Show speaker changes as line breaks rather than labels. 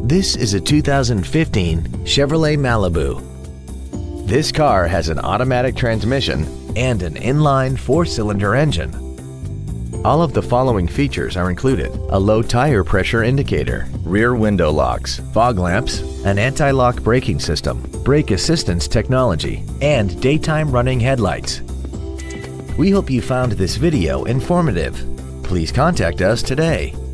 This is a 2015 Chevrolet Malibu. This car has an automatic transmission and an inline four-cylinder engine. All of the following features are included: a low tire pressure indicator, rear window locks, fog lamps, an anti-lock braking system, brake assistance technology, and daytime running headlights. We hope you found this video informative. Please contact us today.